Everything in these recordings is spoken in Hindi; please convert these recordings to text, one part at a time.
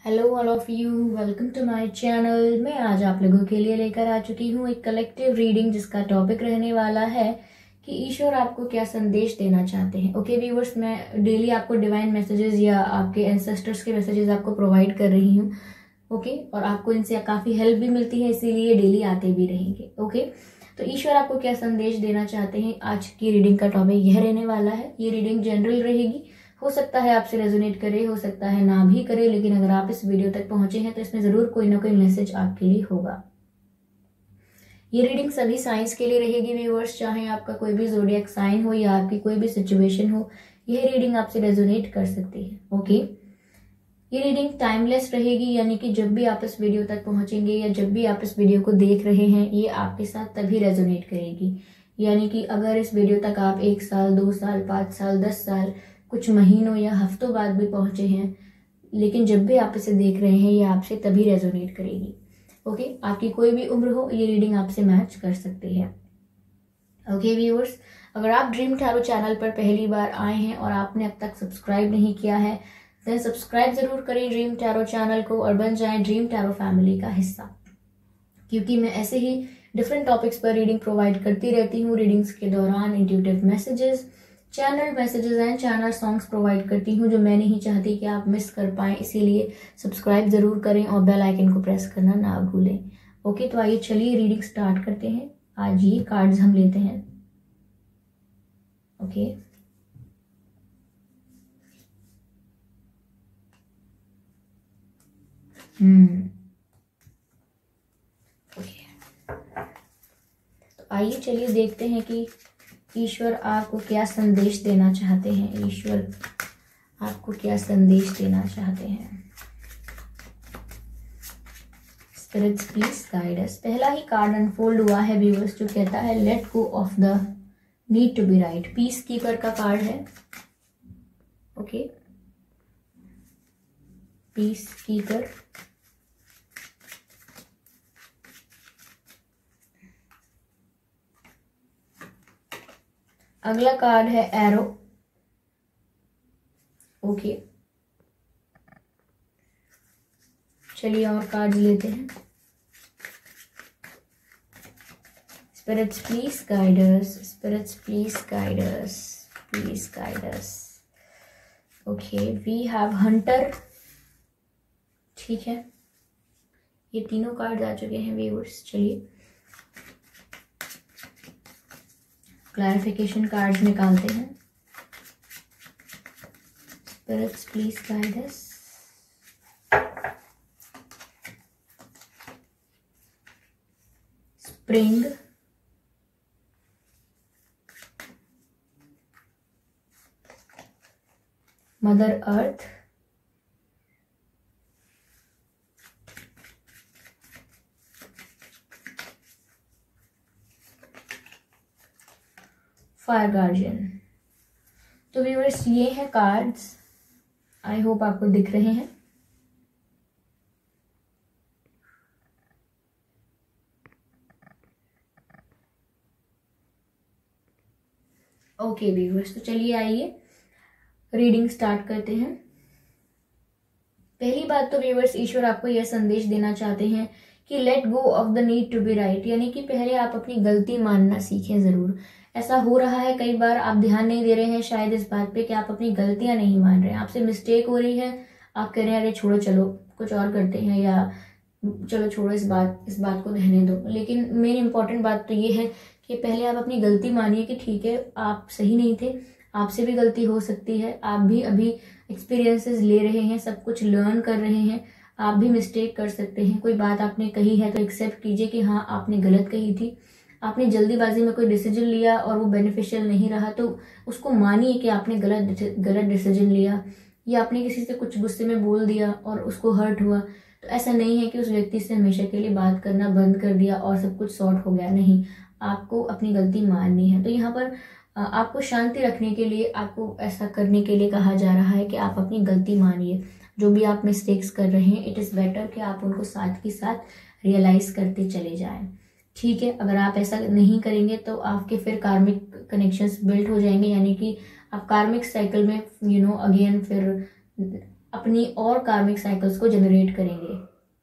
Hello all of you, welcome to my channel. मैं आज आप लोगों के लिए लेकर आ चुकी हूँ एक कलेक्टिव रीडिंग जिसका टॉपिक रहने वाला है कि ईश्वर आपको क्या संदेश देना चाहते हैं। ओके व्यूअर्स, मैं डेली आपको डिवाइन मैसेजेस या आपके एंसेस्टर्स के मैसेजेस आपको प्रोवाइड कर रही हूँ। ओके, और आपको इनसे काफ़ी हेल्प भी मिलती है, इसीलिए डेली आते भी रहेंगे। ओके, तो ईश्वर आपको क्या संदेश देना चाहते हैं, आज की रीडिंग का टॉपिक यह रहने वाला है। ये रीडिंग जनरल रहेगी, हो सकता है आपसे रेजोनेट करे, हो सकता है ना भी करे, लेकिन अगर आप इस वीडियो तक पहुंचे हैं तो इसमें जरूर कोई ना कोई मैसेज आपके लिए होगा। ये रीडिंग सभी साइंस के लिए रहेगी व्यूअर्स, चाहे आपका कोई भी ज़ोडिएक साइन हो या आपकी कोई भी सिचुएशन हो, यह रीडिंग आपसे रेजोनेट कर सकती है। ओके, ये रीडिंग टाइमलेस रहेगी, यानी कि जब भी आप इस वीडियो तक पहुंचेंगे या जब भी आप इस वीडियो को देख रहे हैं, ये आपके साथ तभी रेजोनेट करेगी। यानी कि अगर इस वीडियो तक आप 1 साल, 2 साल, 5 साल, 10 साल, कुछ महीनों या हफ्तों बाद भी पहुंचे हैं, लेकिन जब भी आप इसे देख रहे हैं ये आपसे तभी रेजोनेट करेगी। ओके, आपकी कोई भी उम्र हो, ये रीडिंग आपसे मैच कर सकती है। ओके व्यूअर्स, अगर आप ड्रीम टैरो चैनल पर पहली बार आए हैं और आपने अब तक सब्सक्राइब नहीं किया है, देन सब्सक्राइब जरूर करें ड्रीम टैरो चैनल को और बन जाएं ड्रीम टैरो फैमिली का हिस्सा, क्योंकि मैं ऐसे ही डिफरेंट टॉपिक्स पर रीडिंग प्रोवाइड करती रहती हूँ। रीडिंग्स के दौरान intuitive messages, channel messages and channel songs provide करती हूँ जो मैं नहीं चाहती कि आप मिस कर पाएं, इसीलिए सब्सक्राइब जरूर करें और बेल आइकन को प्रेस करना ना भूलें। ओके, तो आइए चलिए रीडिंग स्टार्ट करते हैं। आज ये कार्ड्स हम लेते हैं। ओके, तो आइए चलिए देखते हैं कि ईश्वर आपको क्या संदेश देना चाहते हैं। ईश्वर आपको क्या संदेश देना चाहते हैं। Spirits please guide us. पहला ही कार्ड अनफोल्ड हुआ है व्यूअर्स, जो कहता है let go of the need to be right. Peace keeper का कार्ड है। Okay, peace keeper. अगला कार्ड है एरो। ओके, चलिए और कार्ड लेते हैं। Spirits please guide us, spirits please guide us, please guide us. Okay, we have hunter. ठीक है, ये तीनों कार्ड आ चुके हैं व्यूअर्स। चलिए क्लैरिफिकेशन कार्ड्स निकालते हैं। Spirits please guide us. Spring, mother earth, fire guardian. तो व्यूअर्स, ये हैं कार्ड्स। आई होप आपको दिख रहे हैं। ओके व्यूअर्स, तो चलिए आइए रीडिंग स्टार्ट करते हैं। पहली बात तो व्यूअर्स, ईश्वर आपको यह संदेश देना चाहते हैं कि let go of the need to be right, यानी कि पहले आप अपनी गलती मानना सीखें जरूर। ऐसा हो रहा है कई बार, आप ध्यान नहीं दे रहे हैं शायद इस बात पे कि आप अपनी गलतियां नहीं मान रहे हैं, आपसे मिस्टेक हो रही है, आप कह रहे हैं अरे छोड़ो, चलो कुछ और करते हैं, या चलो छोड़ो इस बात को रहने दो। लेकिन मेन इंपॉर्टेंट बात तो ये है कि पहले आप अपनी गलती मानिए कि ठीक है, आप सही नहीं थे, आपसे भी गलती हो सकती है, आप भी अभी एक्सपीरियंसेस ले रहे हैं, सब कुछ लर्न कर रहे हैं, आप भी मिस्टेक कर सकते हैं। कोई बात आपने कही है तो एक्सेप्ट कीजिए कि हाँ आपने गलत कही थी, आपने जल्दीबाजी में कोई डिसीजन लिया और वो बेनिफिशियल नहीं रहा, तो उसको मानिए कि आपने गलत डिसीजन लिया, या आपने किसी से कुछ गुस्से में बोल दिया और उसको हर्ट हुआ, तो ऐसा नहीं है कि उस व्यक्ति से हमेशा के लिए बात करना बंद कर दिया और सब कुछ सॉर्ट हो गया। नहीं, आपको अपनी गलती माननी है। तो यहाँ पर आपको शांति रखने के लिए, आपको ऐसा करने के लिए कहा जा रहा है कि आप अपनी गलती मानिए। जो भी आप मिस्टेक्स कर रहे हैं, इट इज़ बेटर कि आप उनको साथ के साथ रियलाइज करते चले जाएं। ठीक है, अगर आप ऐसा नहीं करेंगे तो आपके फिर कार्मिक कनेक्शंस बिल्ड हो जाएंगे, यानी कि आप कार्मिक साइकिल में अगेन फिर अपनी और कार्मिक साइकिल्स को जनरेट करेंगे।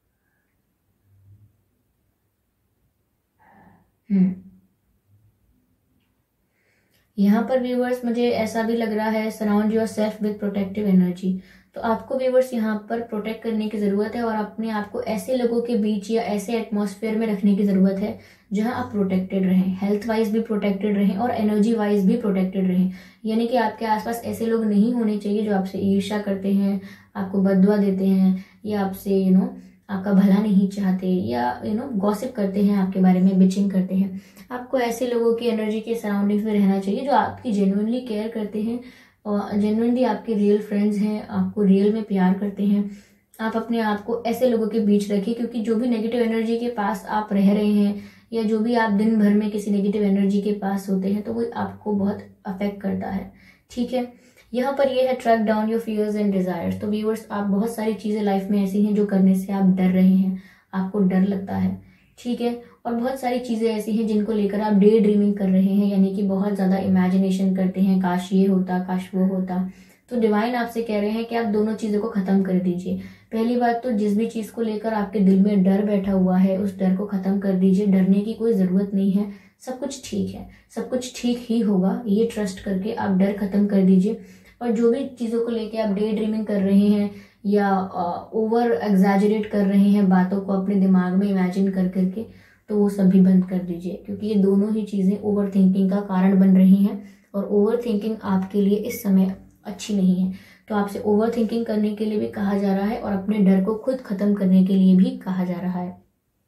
यहाँ पर व्यूवर्स मुझे ऐसा भी लग रहा है, surround yourself with protective energy. तो आपको व्यूवर्स यहाँ पर प्रोटेक्ट करने की ज़रूरत है और अपने आप को ऐसे लोगों के बीच या ऐसे एटमॉस्फेयर में रखने की ज़रूरत है जहाँ आप प्रोटेक्टेड रहें, हेल्थ वाइज भी प्रोटेक्टेड रहें और एनर्जी वाइज भी प्रोटेक्टेड रहें। यानी कि आपके आसपास ऐसे लोग नहीं होने चाहिए जो आपसे ईर्ष्या करते हैं, आपको बददुआ देते हैं या आपसे आपका भला नहीं चाहते या गॉसिप करते हैं, आपके बारे में बिचिंग करते हैं। आपको ऐसे लोगों की एनर्जी के सराउंडिंग्स में रहना चाहिए जो आपकी जेन्युइनली केयर करते हैं और जेन्युइनली आपके रियल फ्रेंड्स हैं, आपको रियल में प्यार करते हैं। आप अपने आप को ऐसे लोगों के बीच रखिए, क्योंकि जो भी नेगेटिव एनर्जी के पास आप रह रहे हैं या जो भी आप दिन भर में किसी नेगेटिव एनर्जी के पास होते हैं तो वो आपको बहुत अफेक्ट करता है। ठीक है, यहाँ पर ये है track down your fears and desires. तो व्यूअर्स, आप बहुत सारी चीज़ें लाइफ में ऐसी हैं जो करने से आप डर रहे हैं, आपको डर लगता है। ठीक है, और बहुत सारी चीज़ें ऐसी हैं जिनको लेकर आप डे ड्रीमिंग कर रहे हैं, यानी कि बहुत ज़्यादा इमेजिनेशन करते हैं, काश ये होता, काश वो होता। तो डिवाइन आपसे कह रहे हैं कि आप दोनों चीज़ों को ख़त्म कर दीजिए। पहली बात तो जिस भी चीज़ को लेकर आपके दिल में डर बैठा हुआ है उस डर को ख़त्म कर दीजिए। डरने की कोई ज़रूरत नहीं है, सब कुछ ठीक है, सब कुछ ठीक ही होगा, ये ट्रस्ट करके आप डर ख़त्म कर दीजिए। और जो भी चीज़ों को लेके आप डे ड्रीमिंग कर रहे हैं या ओवर एग्जैजरेट कर रहे हैं बातों को अपने दिमाग में इमेजिन कर करके, तो वो सब भी बंद कर दीजिए, क्योंकि ये दोनों ही चीज़ें ओवर थिंकिंग का कारण बन रही हैं और ओवर थिंकिंग आपके लिए इस समय अच्छी नहीं है। तो आपसे ओवर थिंकिंग करने के लिए भी कहा जा रहा है और अपने डर को खुद खत्म करने के लिए भी कहा जा रहा है।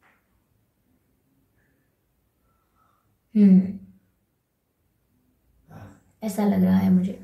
ऐसा लग रहा है मुझे।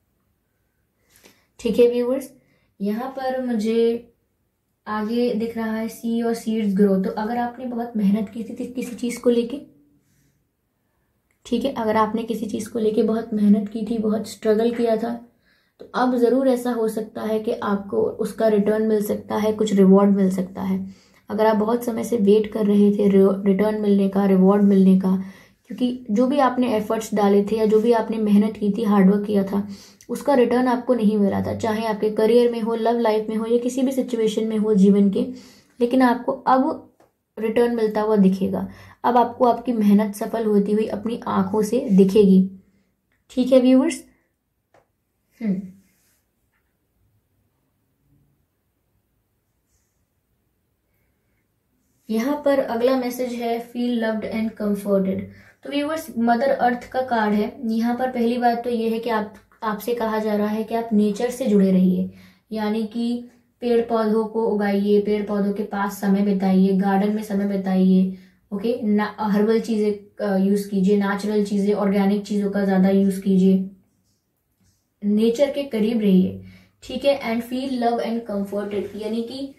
ठीक है व्यूअर्स, यहाँ पर मुझे आगे दिख रहा है सी और सीड्स ग्रो। तो अगर आपने बहुत मेहनत की थी किसी चीज़ को लेके, ठीक है, अगर आपने किसी चीज़ को लेके बहुत मेहनत की थी, बहुत स्ट्रगल किया था, तो अब ज़रूर ऐसा हो सकता है कि आपको उसका रिटर्न मिल सकता है, कुछ रिवॉर्ड मिल सकता है। अगर आप बहुत समय से वेट कर रहे थे रिटर्न मिलने का, रिवॉर्ड मिलने का, क्योंकि जो भी आपने एफर्ट्स डाले थे या जो भी आपने मेहनत की थी, हार्डवर्क किया था, उसका रिटर्न आपको नहीं मिला था, चाहे आपके करियर में हो, लव लाइफ में हो या किसी भी सिचुएशन में हो जीवन के, लेकिन आपको अब रिटर्न मिलता हुआ दिखेगा। अब आपको आपकी मेहनत सफल होती हुई अपनी आंखों से दिखेगी। ठीक है व्यूअर्स। यहाँ पर अगला मैसेज है फील लव्ड एंड कंफर्टेड। तो व्यूअर्स, मदर अर्थ का कार्ड है। यहाँ पर पहली बात तो ये है कि आपसे कहा जा रहा है कि आप नेचर से जुड़े रहिए, यानी कि पेड़ पौधों को उगाइए, पेड़ पौधों के पास समय बिताइए, गार्डन में समय बिताइए। ओके, हर्बल चीजें यूज कीजिए, नेचुरल चीजें, ऑर्गेनिक चीजों का ज्यादा यूज कीजिए, नेचर के करीब रहिए। ठीक है, and feel love and comforted, यानी कि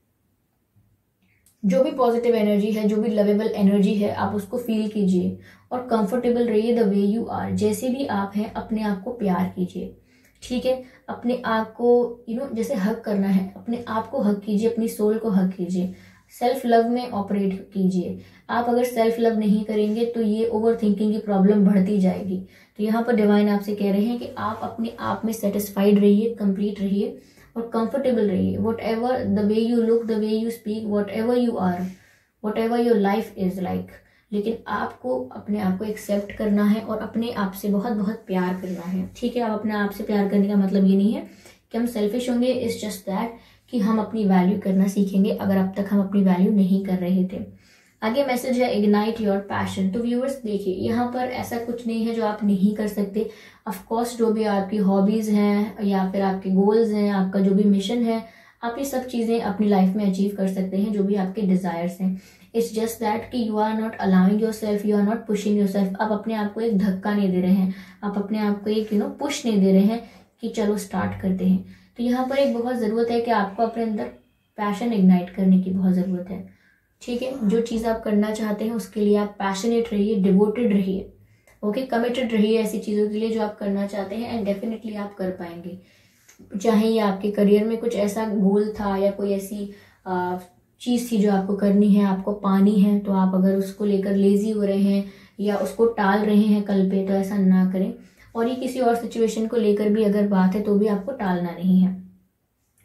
जो भी पॉजिटिव एनर्जी है, जो भी लवेबल एनर्जी है, आप उसको फील कीजिए और कंफर्टेबल रहिए द वे यू आर। जैसे भी आप हैं अपने आप को प्यार कीजिए। ठीक है, अपने आप को जैसे हक करना है, अपने आप को हक कीजिए, अपनी सोल को हक कीजिए, सेल्फ लव में ऑपरेट कीजिए। आप अगर सेल्फ लव नहीं करेंगे तो ये ओवर थिंकिंग की प्रॉब्लम बढ़ती जाएगी। तो यहाँ पर डिवाइन आपसे कह रहे हैं कि आप अपने आप में सेटिस्फाइड रहिए, कंप्लीट रहिए और कंफर्टेबल रहिए। Whatever the way you look, the way you speak, whatever you are, whatever your life is like, लेकिन आपको अपने आप को एक्सेप्ट करना है और अपने आप से बहुत बहुत प्यार करना है। ठीक है, आप अपने आप से प्यार करने का मतलब ये नहीं है कि हम सेल्फिश होंगे, इट्स जस्ट दैट कि हम अपनी वैल्यू करना सीखेंगे, अगर अब तक हम अपनी वैल्यू नहीं कर रहे थे। आगे मैसेज है इग्नाइट योर पैशन। तो व्यूअर्स देखिए, यहाँ पर ऐसा कुछ नहीं है जो आप नहीं कर सकते। ऑफ कोर्स जो भी आपकी हॉबीज हैं या फिर आपके गोल्स हैं, आपका जो भी मिशन है, आप ये सब चीजें अपनी लाइफ में अचीव कर सकते हैं, जो भी आपके डिजायर्स हैं। इट्स जस्ट दैट कि you are not allowing yourself, you are not pushing yourself. आप अपने आप को एक धक्का नहीं दे रहे हैं, आप अपने आप को एक पुश नहीं दे रहे हैं कि चलो स्टार्ट करते हैं। तो यहाँ पर एक बहुत ज़रूरत है कि आपको अपने अंदर पैशन इग्नाइट करने की बहुत ज़रूरत है। ठीक है, जो चीज़ आप करना चाहते हैं उसके लिए आप पैशनेट रहिए, डिवोटेड रहिए, ओके, कमिटेड रहिए ऐसी चीज़ों के लिए जो आप करना चाहते हैं, एंड डेफिनेटली आप कर पाएंगे। चाहे ये आपके करियर में कुछ ऐसा गोल था या कोई ऐसी चीज़ थी जो आपको करनी है, आपको पानी है, तो आप अगर उसको लेकर लेजी हो रहे हैं या उसको टाल रहे हैं कल पे, तो ऐसा ना करें। और ये किसी और सिचुएशन को लेकर भी अगर बात है तो भी आपको टालना नहीं है।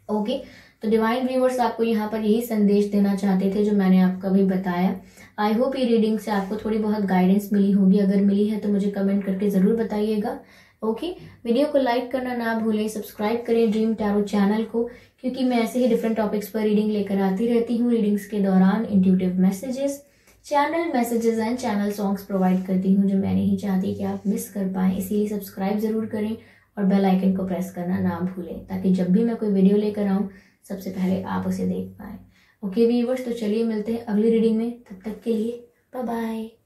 ओके, तो डिवाइन व्यूअर्स आपको यहाँ पर यही संदेश देना चाहते थे जो मैंने आपको अभी बताया। आई होप ये रीडिंग से आपको थोड़ी बहुत गाइडेंस मिली होगी। अगर मिली है तो मुझे कमेंट करके ज़रूर बताइएगा। ओके, वीडियो को लाइक करना ना भूलें, सब्सक्राइब करें ड्रीम टैरो चैनल को, क्योंकि मैं ऐसे ही डिफरेंट टॉपिक्स पर रीडिंग लेकर आती रहती हूँ। रीडिंग्स के दौरान intuitive messages, channel messages and channel songs provide करती हूँ जो मैं नहीं चाहती कि आप मिस कर पाएँ। इसीलिए सब्सक्राइब ज़रूर करें और बेल आइकन को प्रेस करना ना भूलें, ताकि जब भी मैं कोई वीडियो लेकर आऊँ सबसे पहले आप उसे देख पाएँ। ओके व्यूअर्स, तो चलिए मिलते हैं अगली रीडिंग में। तब तक के लिए बाय बाय।